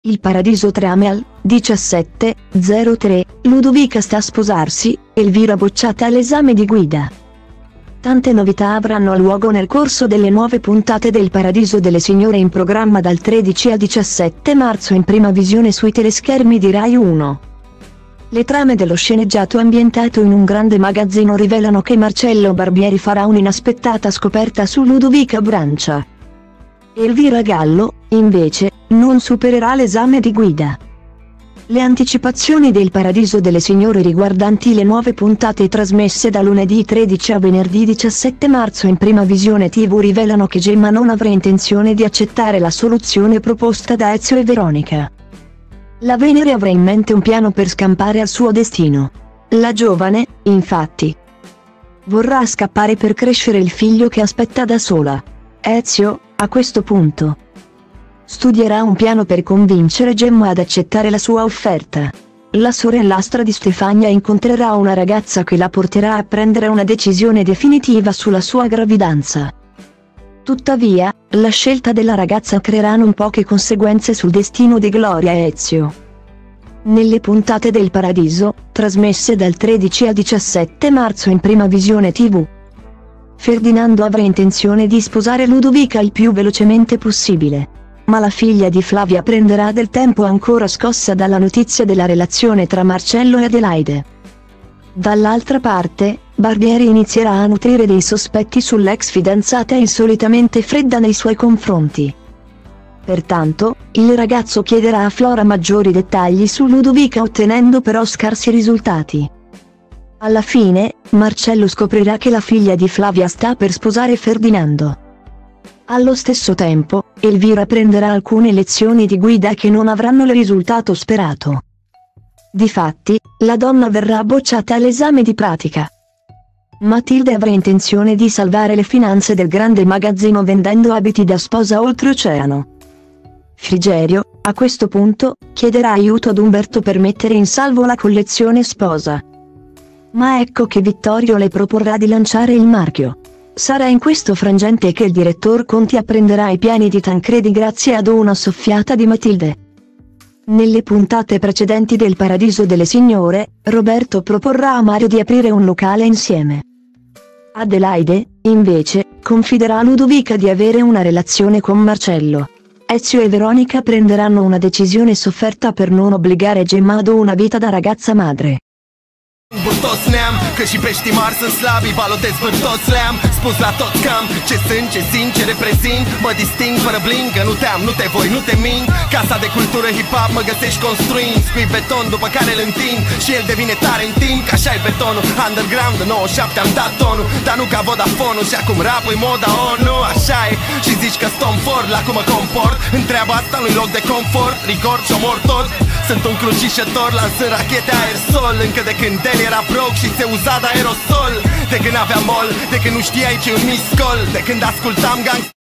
Il Paradiso Trameal, 17.03, Ludovica sta a sposarsi, Elvira bocciata all'esame di guida. Tante novità avranno luogo nel corso delle nuove puntate del Paradiso delle Signore in programma dal 13 al 17 marzo in prima visione sui teleschermi di Rai 1. Le trame dello sceneggiato ambientato in un grande magazzino rivelano che Marcello Barbieri farà un'inaspettata scoperta su Ludovica Brancia. Elvira Gallo, invece, non supererà l'esame di guida. Le anticipazioni del Paradiso delle Signore riguardanti le nuove puntate trasmesse da lunedì 13 a venerdì 17 marzo in prima visione TV rivelano che Gemma non avrà intenzione di accettare la soluzione proposta da Ezio e Veronica. La Venere avrà in mente un piano per scampare al suo destino. La giovane, infatti, vorrà scappare per crescere il figlio che aspetta da sola. Ezio, a questo punto, studierà un piano per convincere Gemma ad accettare la sua offerta. La sorellastra di Stefania incontrerà una ragazza che la porterà a prendere una decisione definitiva sulla sua gravidanza. Tuttavia, la scelta della ragazza creerà non poche conseguenze sul destino di Gloria e Ezio. Nelle puntate del Paradiso, trasmesse dal 13 al 17 marzo in prima visione TV, Ferdinando avrà intenzione di sposare Ludovica il più velocemente possibile. Ma la figlia di Flavia prenderà del tempo ancora scossa dalla notizia della relazione tra Marcello e Adelaide. Dall'altra parte, Barbieri inizierà a nutrire dei sospetti sull'ex fidanzata insolitamente fredda nei suoi confronti. Pertanto, il ragazzo chiederà a Flora maggiori dettagli su Ludovica ottenendo però scarsi risultati. Alla fine, Marcello scoprirà che la figlia di Flavia sta per sposare Ferdinando. Allo stesso tempo, Elvira prenderà alcune lezioni di guida che non avranno il risultato sperato. Difatti, la donna verrà bocciata all'esame di pratica. Matilde avrà intenzione di salvare le finanze del grande magazzino vendendo abiti da sposa oltreoceano. Frigerio, a questo punto, chiederà aiuto ad Umberto per mettere in salvo la collezione sposa. Ma ecco che Vittorio le proporrà di lanciare il marchio. Sarà in questo frangente che il direttor Conti apprenderà i piani di Tancredi grazie ad una soffiata di Matilde. Nelle puntate precedenti del Paradiso delle Signore, Roberto proporrà a Mario di aprire un locale insieme. Adelaide, invece, confiderà a Ludovica di avere una relazione con Marcello. Ezio e Veronica prenderanno una decisione sofferta per non obbligare Gemma ad una vita da ragazza madre. Toți ne-am, că și peștii mari sunt slabi, balotez pe toți le-am spus la toți cam ce sunt, ce simt, ce reprezint. Mă disting fără bling, că nu te-am, nu te voi, nu te mint. Casa de cultură hip-hop mă găsești construind, scui beton după care îl întind și el devine tare în timp, că așa e betonul. Underground de 97 am dat tonul, dar nu ca Vodafone-ul și acum rap-ul moda ONU. Așa e, și zici că stom Ford, la cum mă comport. Întreaba asta nu-i loc de confort, record și omor tot. Sunt un crucișător, lansând rachete aerosol. Încă de când el era broke și se uza de aerosol. De când aveam mol, de când nu știai ce-i un miscol, de când ascultam gang